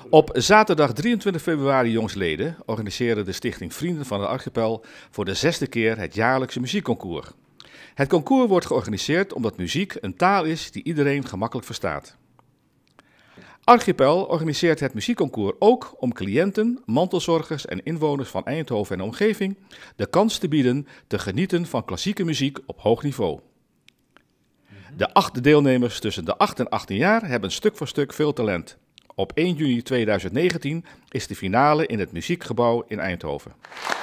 Op zaterdag 23 februari jongsleden organiseerde de Stichting Vrienden van de Archipel voor de 6e keer het jaarlijkse muziekconcours. Het concours wordt georganiseerd omdat muziek een taal is die iedereen gemakkelijk verstaat. Archipel organiseert het muziekconcours ook om cliënten, mantelzorgers en inwoners van Eindhoven en omgeving de kans te bieden te genieten van klassieke muziek op hoog niveau. De 8 deelnemers tussen de 8 en 18 jaar hebben stuk voor stuk veel talent. Op 1 juni 2019 is de finale in het Muziekgebouw in Eindhoven.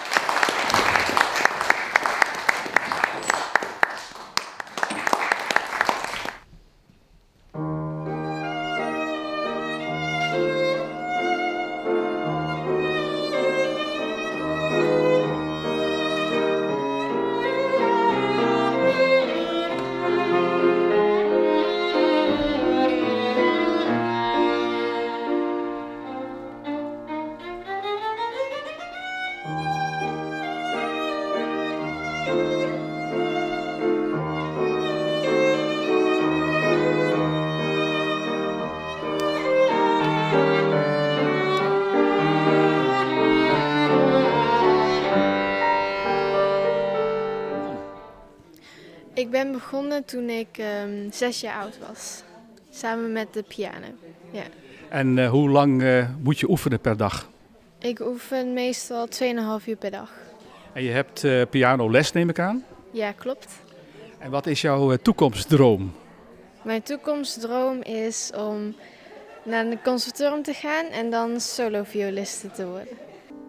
Ik ben begonnen toen ik 6 jaar oud was, samen met de piano. Ja. En hoe lang moet je oefenen per dag? Ik oefen meestal 2,5 uur per dag. En je hebt pianoles, neem ik aan? Ja, klopt. En wat is jouw toekomstdroom? Mijn toekomstdroom is om naar een conservatorium te gaan en dan solovioliste te worden.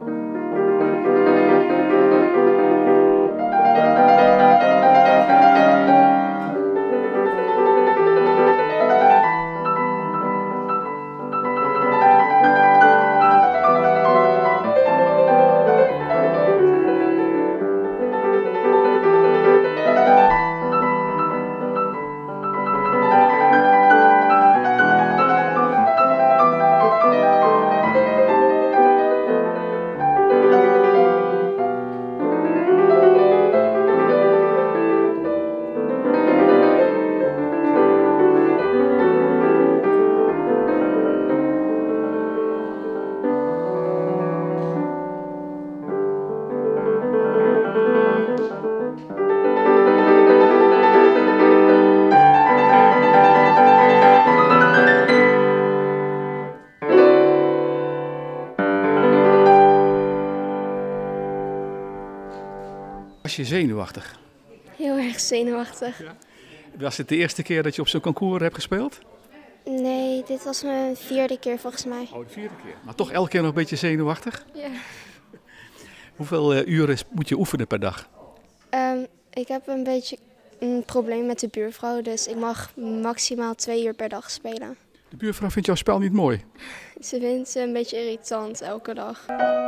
Was je zenuwachtig? Heel erg zenuwachtig. Ja. Was het de eerste keer dat je op zo'n concours hebt gespeeld? Nee, dit was mijn 4e keer volgens mij. Oh, de 4e keer. Maar toch elke keer nog een beetje zenuwachtig? Ja. Hoeveel uren moet je oefenen per dag? Ik heb een beetje een probleem met de buurvrouw, dus ik mag maximaal 2 uur per dag spelen. De buurvrouw vindt jouw spel niet mooi? Ze vindt het een beetje irritant elke dag.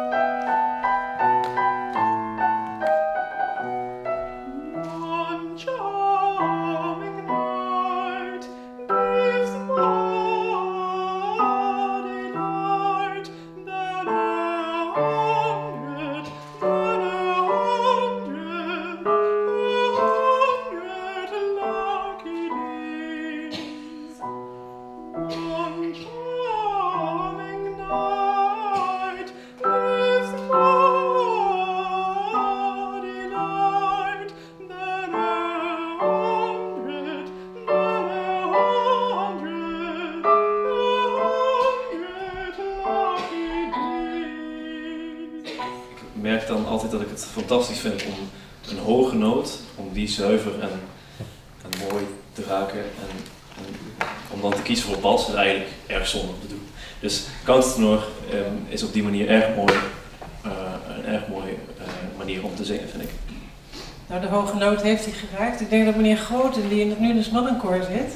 Ik merk dan altijd dat ik het fantastisch vind om een hoge noot, om die zuiver en mooi te raken en om dan te kiezen voor bas is eigenlijk erg zonde om te doen. Dus countertenor is op die manier erg mooi, een erg mooie manier om te zingen, vind ik. Nou, de hoge noot heeft hij geraakt. Ik denk dat meneer Groten, die in het Nunes Mannenkoor zit,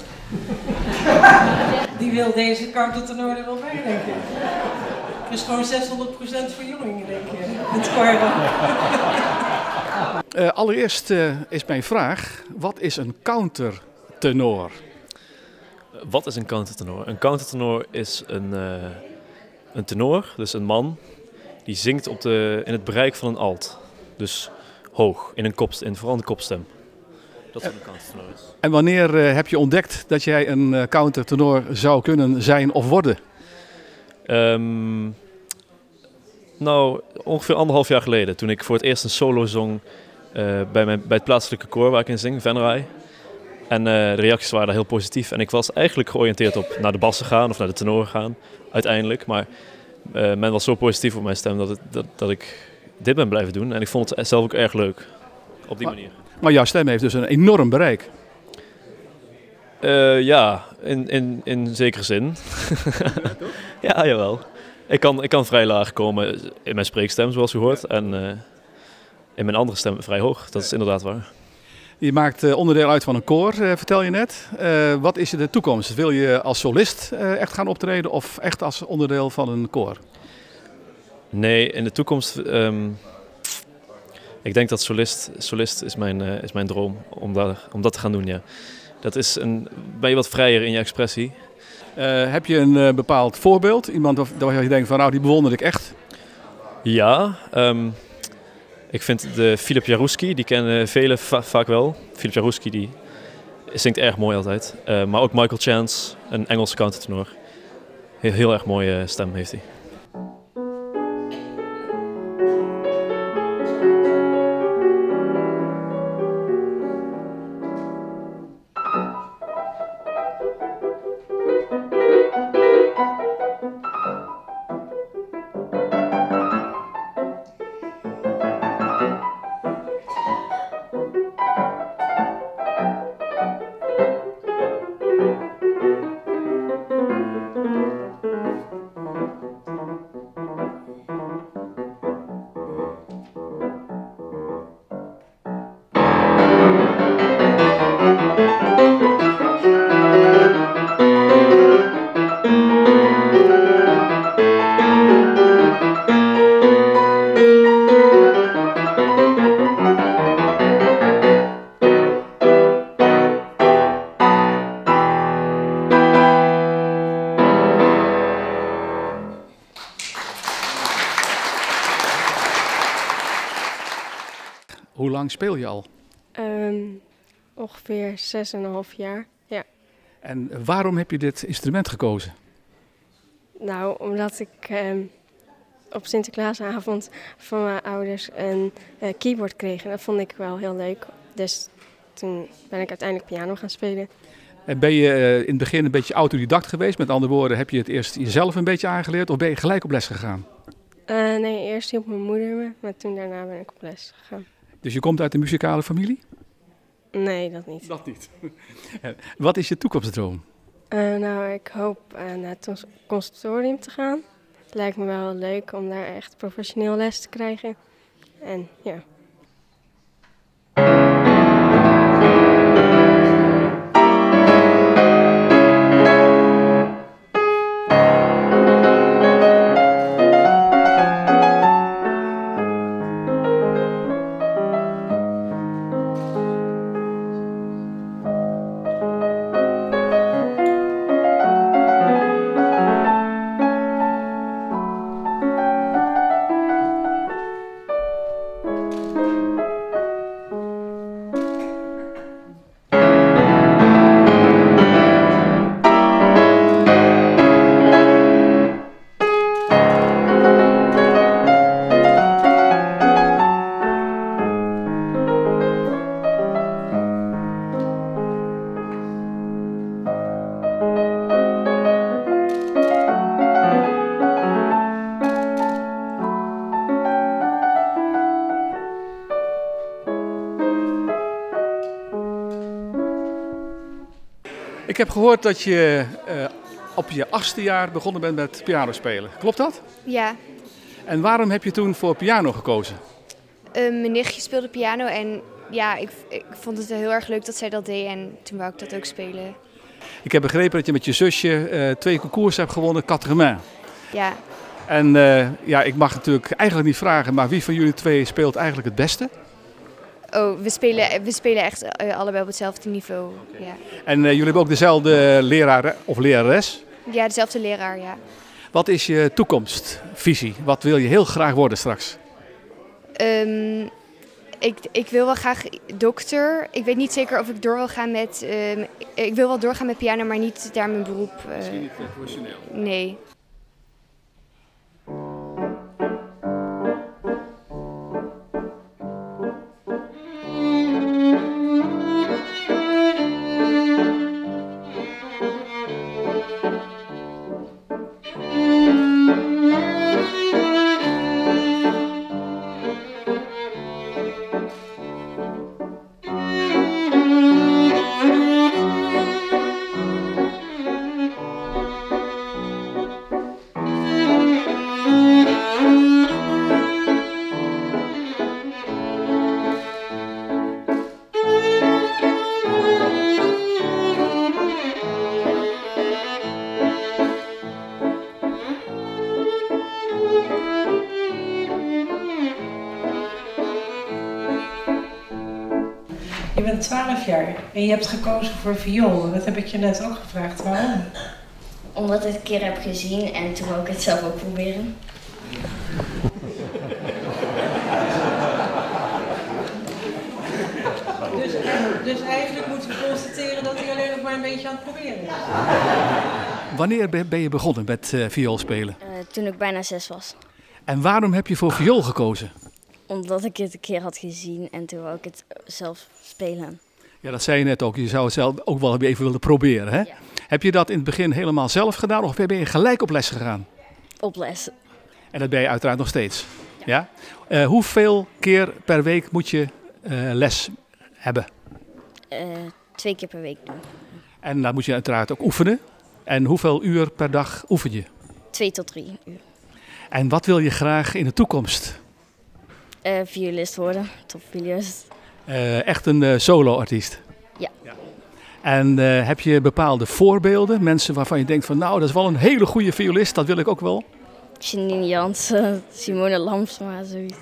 die wil deze countertenor er wel bij, denk ik. Er is gewoon 600% verjonging, denk je, in het koor. Allereerst is mijn vraag, wat is een countertenor? Wat is een countertenor? Een countertenor is een tenor, dus een man, die zingt in het bereik van een alt. Dus hoog, vooral in de kopstem. Dat is wat een countertenor is. En wanneer heb je ontdekt dat jij een countertenor zou kunnen zijn of worden? Nou, ongeveer 1,5 jaar geleden, toen ik voor het eerst een solo zong bij het plaatselijke koor waar ik in zing, Venray. En de reacties waren daar heel positief. En ik was eigenlijk georiënteerd op naar de bassen gaan of naar de tenoren gaan, uiteindelijk. Maar men was zo positief op mijn stem dat ik dit ben blijven doen. En ik vond het zelf ook erg leuk, op die manier. Maar jouw stem heeft dus een enorm bereik. Ja, in zekere zin. Ja, jawel. Ik kan vrij laag komen in mijn spreekstem, zoals u hoort. En in mijn andere stem vrij hoog. Dat is inderdaad waar. Je maakt onderdeel uit van een koor, vertel je net. Wat is de toekomst? Wil je als solist echt gaan optreden of echt als onderdeel van een koor? Nee, in de toekomst... ik denk dat solist is mijn droom om dat te gaan doen, ja. Ben je wat vrijer in je expressie. Heb je een bepaald voorbeeld? Iemand waar je denkt van nou, die bewonder ik echt? Ja, ik vind de Filip Jarouski, die kennen velen vaak wel. Filip Jarouski die zingt erg mooi altijd. Maar ook Michael Chance, een Engelse countertenor. Heel erg mooie stem heeft hij. Hoe lang speel je al? Ongeveer 6,5 jaar, ja. En waarom heb je dit instrument gekozen? Nou, omdat ik op Sinterklaasavond van mijn ouders een keyboard kreeg. En dat vond ik wel heel leuk. Dus toen ben ik uiteindelijk piano gaan spelen. En ben je in het begin een beetje autodidact geweest? Met andere woorden, heb je het eerst jezelf een beetje aangeleerd of ben je gelijk op les gegaan? Nee, eerst hielp mijn moeder me, maar toen daarna ben ik op les gegaan. Dus je komt uit een muzikale familie? Nee, dat niet. Dat niet. Wat is je toekomstdroom? Nou, ik hoop naar het conservatorium te gaan. Het lijkt me wel leuk om daar echt professioneel les te krijgen. En ja. Ik heb gehoord dat je op je 8e jaar begonnen bent met pianospelen. Klopt dat? Ja. En waarom heb je toen voor piano gekozen? Mijn nichtje speelde piano en ja, ik vond het heel erg leuk dat zij dat deed en toen wou ik dat ook spelen. Ik heb begrepen dat je met je zusje 2 concours hebt gewonnen, quatre-mains. Ja. En ja, ik mag natuurlijk eigenlijk niet vragen, maar wie van jullie 2 speelt eigenlijk het beste? Oh, we spelen echt allebei op hetzelfde niveau. Okay. Ja. En jullie hebben ook dezelfde leraar of lerares? Ja, dezelfde leraar, ja. Wat is je toekomstvisie? Wat wil je heel graag worden straks? Ik wil wel graag dokter. Ik weet niet zeker of ik door wil gaan met... ik wil wel doorgaan met piano, maar niet daar mijn beroep... Misschien niet professioneel. Nee. 12 jaar en je hebt gekozen voor viool. Dat heb ik je net ook gevraagd. Waarom? Omdat ik het een keer heb gezien en toen wou ik het zelf ook proberen. Dus eigenlijk moeten we constateren dat hij alleen nog maar een beetje aan het proberen is. Wanneer ben je begonnen met viool spelen? Toen ik bijna 6 was. En waarom heb je voor viool gekozen? Omdat ik het een keer had gezien en toen wou ik het zelf spelen. Ja, dat zei je net ook. Je zou het zelf ook wel even willen proberen, hè? Ja. Heb je dat in het begin helemaal zelf gedaan of ben je gelijk op les gegaan? Op les. En dat ben je uiteraard nog steeds. Ja? Hoeveel keer per week moet je les hebben? 2 keer per week doen. En dan moet je uiteraard ook oefenen. En hoeveel uur per dag oefen je? 2 tot 3 uur. En wat wil je graag in de toekomst? Violist worden, topviolist. Echt een solo-artiest? Ja. En heb je bepaalde voorbeelden? Mensen waarvan je denkt van nou, dat is wel een hele goede violist, dat wil ik ook wel. Janine Jansen, Simone Lamsma, zoiets.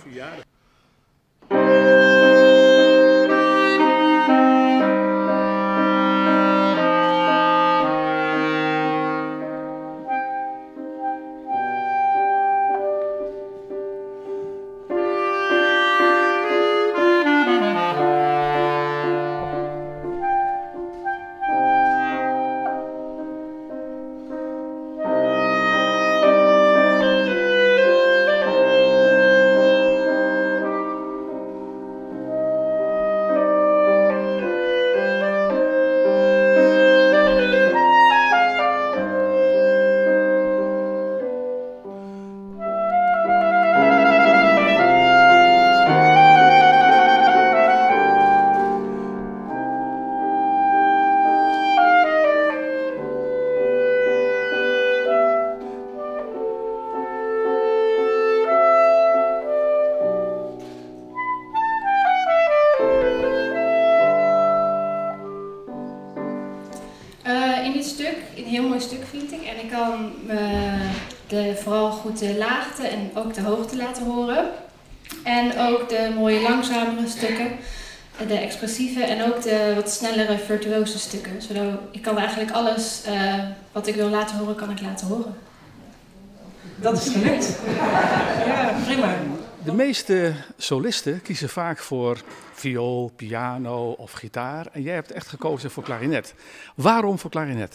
In dit stuk, een heel mooi stuk vind ik. En ik kan vooral goed de laagte en ook de hoogte laten horen. En ook de mooie langzamere stukken, de expressieve en ook de wat snellere virtuose stukken. Zodat ik kan eigenlijk alles wat ik wil laten horen, kan ik laten horen. Dat is gelukt. Ja, prima. De meeste solisten kiezen vaak voor viool, piano of gitaar. En jij hebt echt gekozen voor klarinet. Waarom voor klarinet?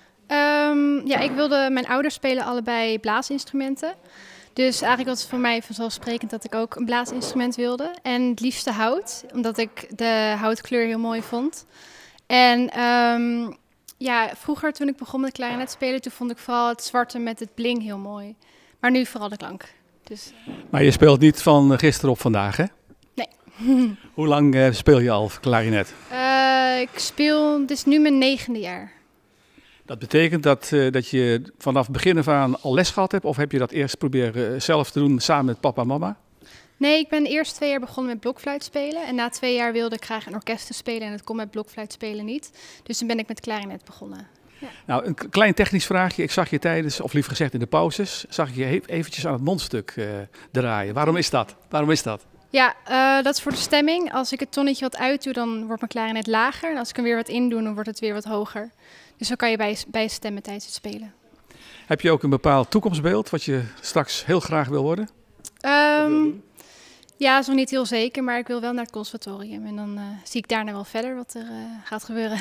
Mijn ouders spelen allebei blaasinstrumenten. Dus eigenlijk was het voor mij vanzelfsprekend dat ik ook een blaasinstrument wilde. En het liefste hout, omdat ik de houtkleur heel mooi vond. En vroeger toen ik begon met klarinet spelen, toen vond ik vooral het zwarte met het bling heel mooi. Maar nu vooral de klank. Dus, Maar je speelt niet van gisteren op vandaag, hè? Nee. Hoe lang speel je al klarinet? Ik speel, dit is nu mijn 9e jaar. Dat betekent dat je vanaf begin af aan al les gehad hebt? Of heb je dat eerst proberen zelf te doen samen met papa en mama? Nee, ik ben eerst 2 jaar begonnen met blokfluit spelen. En na 2 jaar wilde ik graag in orkesten spelen en het kon met blokfluit spelen niet. Dus toen ben ik met klarinet begonnen. Ja. Nou, een klein technisch vraagje. Ik zag je tijdens, of liever gezegd in de pauzes, zag ik je eventjes aan het mondstuk draaien. Waarom is dat? Waarom is dat? Ja, dat is voor de stemming. Als ik het tonnetje wat uitdoe, dan wordt mijn klarinet lager. En als ik hem weer wat indoe, dan wordt het weer wat hoger. Dus zo kan je bijstemmen tijdens het spelen. Heb je ook een bepaald toekomstbeeld wat je straks heel graag wil worden? Ja, dat is nog niet heel zeker, maar ik wil wel naar het conservatorium. En dan zie ik daarna wel verder wat er gaat gebeuren.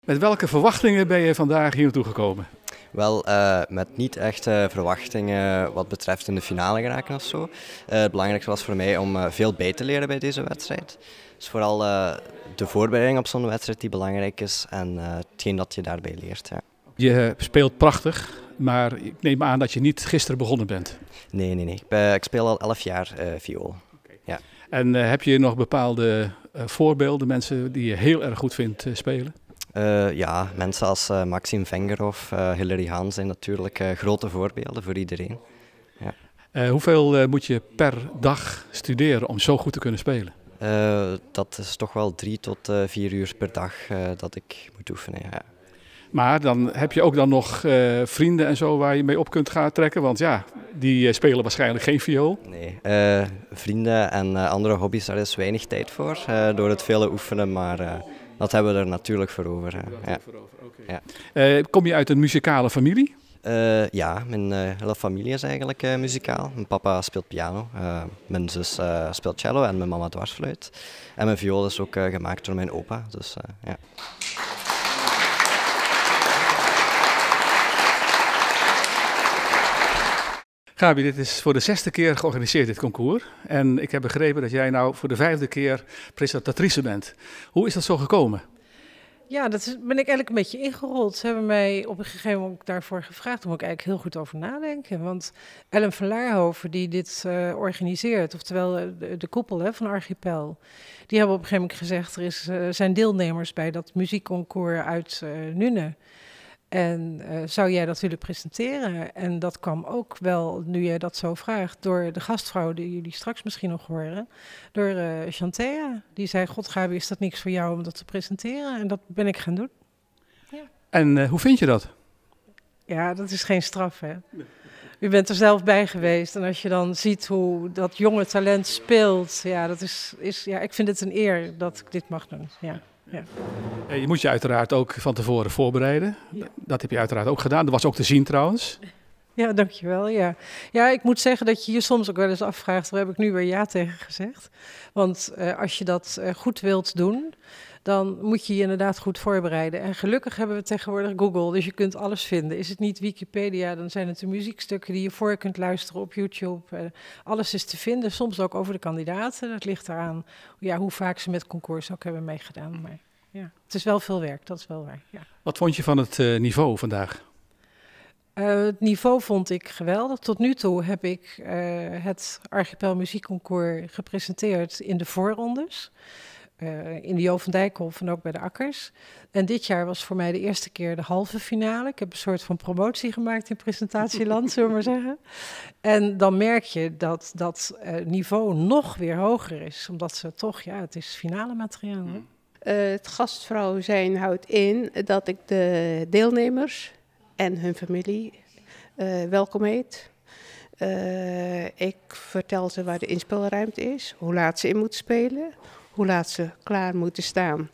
Met welke verwachtingen ben je vandaag hier naartoe gekomen? Wel, met niet echt verwachtingen wat betreft in de finale geraken of zo. Het belangrijkste was voor mij om veel bij te leren bij deze wedstrijd. Dus vooral de voorbereiding op zo'n wedstrijd die belangrijk is en hetgeen dat je daarbij leert. Ja. Je speelt prachtig, maar ik neem aan dat je niet gisteren begonnen bent. Nee. Ik speel al 11 jaar viool. Okay. Ja. En heb je nog bepaalde voorbeelden, mensen die je heel erg goed vindt spelen? Ja, mensen als Maxim Vengerov, Hilary Hahn zijn natuurlijk grote voorbeelden voor iedereen. Ja. Hoeveel moet je per dag studeren om zo goed te kunnen spelen? Dat is toch wel 3 tot 4 uur per dag dat ik moet oefenen. Ja. Maar dan heb je ook dan nog vrienden en zo waar je mee op kunt gaan trekken, want ja, die spelen waarschijnlijk geen viool. Nee, vrienden en andere hobby's, daar is weinig tijd voor door het vele oefenen, maar dat hebben we er natuurlijk voor over. Ja. Ja. Kom je uit een muzikale familie? Ja, mijn hele familie is eigenlijk muzikaal. Mijn papa speelt piano, mijn zus speelt cello en mijn mama dwarsfluit. En mijn viool is ook gemaakt door mijn opa, dus ja. Gabi, dit is voor de 6e keer georganiseerd, dit concours. En ik heb begrepen dat jij nou voor de 5e keer presentatrice bent. Hoe is dat zo gekomen? Ja, ben ik eigenlijk een beetje ingerold. Ze hebben mij op een gegeven moment daarvoor gevraagd. Daar moet ik eigenlijk heel goed over nadenken. Want Ellen van Laarhoven, die dit organiseert, oftewel de koepel van Archipel, die hebben op een gegeven moment gezegd, zijn deelnemers bij dat muziekconcours uit Nuenen. En zou jij dat willen presenteren? En dat kwam ook wel, nu jij dat zo vraagt, door de gastvrouw die jullie straks misschien nog horen, door Chantea. Die zei, god Gabi, is dat niks voor jou om dat te presenteren? En dat ben ik gaan doen. Ja. En hoe vind je dat? Ja, dat is geen straf, hè. U bent er zelf bij geweest en als je dan ziet hoe dat jonge talent speelt, ja, dat is ja, ik vind het een eer dat ik dit mag doen, ja. Ja. Je moet je uiteraard ook van tevoren voorbereiden. Ja. Dat heb je uiteraard ook gedaan. Dat was ook te zien trouwens. Ja, dankjewel. Ja. Ja, ik moet zeggen dat je je soms ook wel eens afvraagt, daar heb ik nu weer ja tegen gezegd. Want als je dat goed wilt doen, dan moet je je inderdaad goed voorbereiden. En gelukkig hebben we tegenwoordig Google, dus je kunt alles vinden. Is het niet Wikipedia, dan zijn het de muziekstukken die je voor kunt luisteren op YouTube. Alles is te vinden, soms ook over de kandidaten. Dat ligt eraan hoe vaak ze met concours ook hebben meegedaan. Maar ja, het is wel veel werk, dat is wel waar. Ja. Wat vond je van het niveau vandaag? Het niveau vond ik geweldig. Tot nu toe heb ik het Archipel Muziekconcours gepresenteerd in de voorrondes. In de Jo van Dijkhof en ook bij de Akkers. En dit jaar was voor mij de eerste keer de halve finale. Ik heb een soort van promotie gemaakt in presentatieland, zullen we maar zeggen. En dan merk je dat dat niveau nog weer hoger is. Omdat ze toch, ja, het is finale materiaal. Het gastvrouw zijn houdt in dat ik de deelnemers en hun familie welkom heet. Ik vertel ze waar de inspeelruimte is, hoe laat ze in moeten spelen, hoe laat ze klaar moeten staan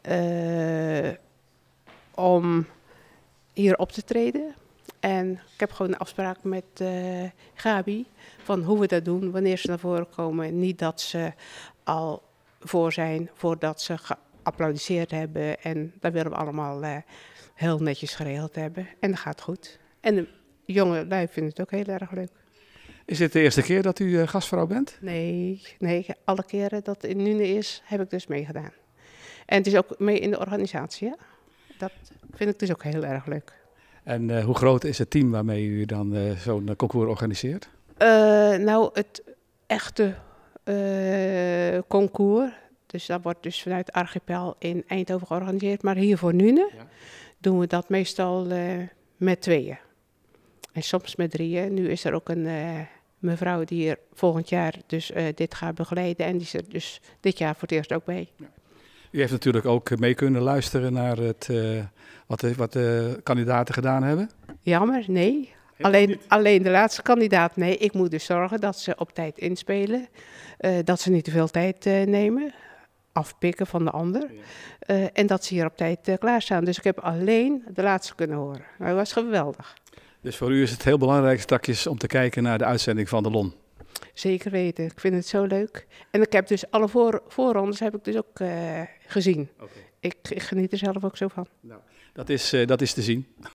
om hier op te treden. En ik heb gewoon een afspraak met Gabi van hoe we dat doen, wanneer ze naar voren komen. Niet dat ze al voor zijn voordat ze geapplaudiseerd hebben. En dat willen we allemaal heel netjes geregeld hebben. En dat gaat goed. En de jonge lui vinden het ook heel erg leuk. Is dit de eerste keer dat u gastvrouw bent? Nee, alle keren dat het in Nuenen is, heb ik dus meegedaan. En het is ook mee in de organisatie. Hè? Dat vind ik dus ook heel erg leuk. En hoe groot is het team waarmee u dan zo'n concours organiseert? Nou, het echte concours, dus dat wordt dus vanuit Archipel in Eindhoven georganiseerd. Maar hier voor Nuenen doen we dat meestal met 2. En soms met 3. Nu is er ook een mevrouw die hier volgend jaar dus dit gaat begeleiden. En die is er dus dit jaar voor het eerst ook bij. Ja. U heeft natuurlijk ook mee kunnen luisteren naar wat de kandidaten gedaan hebben. Jammer, nee. Alleen de laatste kandidaat, nee. Ik moet dus zorgen dat ze op tijd inspelen. Dat ze niet te veel tijd nemen. Afpikken van de ander. En dat ze hier op tijd klaarstaan. Dus ik heb alleen de laatste kunnen horen. Maar dat was geweldig. Dus voor u is het heel belangrijk straks om te kijken naar de uitzending van de LON. Zeker weten. Ik vind het zo leuk. En ik heb dus alle voorrondes heb ik dus ook gezien. Okay. ik geniet er zelf ook zo van. Nou, dat is te zien.